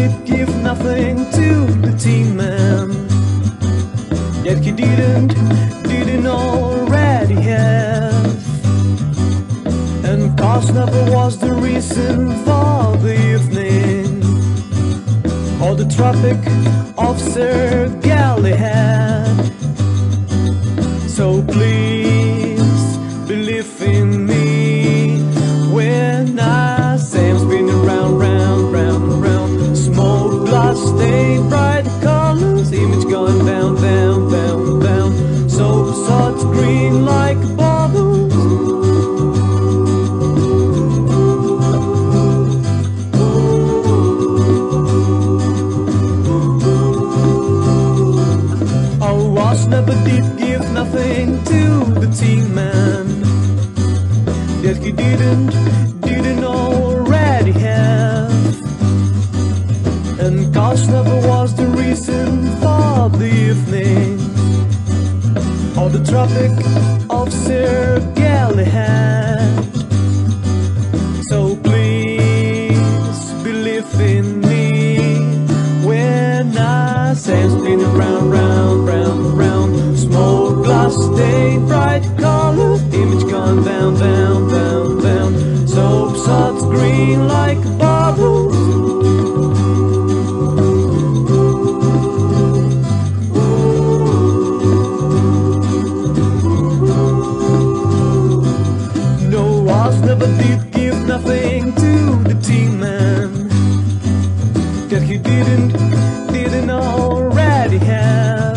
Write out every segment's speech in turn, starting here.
did give nothing to the Tin Man that he didn't already have. And cause never was the reason for the evening or the Tropic of Sir Galahad. So please believe in me when I say I'm spinning round, round, round, round. Smoke, glass, stain, bright colors, image going down, down, down, down. So such green like bubbles. Oh, was never did give nothing to the Tin Man that he didn't already have. And cause never was the reason for the evening or the Tropic of Sir Galahad. So please believe in me when I say I'm spinning round, round, round, round. Smoke, glass, stain, bright colors, image gone down, down, down, down. Soap suds green like bubbles. No, was never did give nothing to the Tin Man that he didn't already have.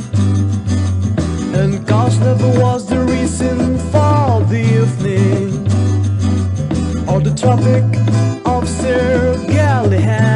And cause never was the reason for the evening or the Tropic of Sir Galahad.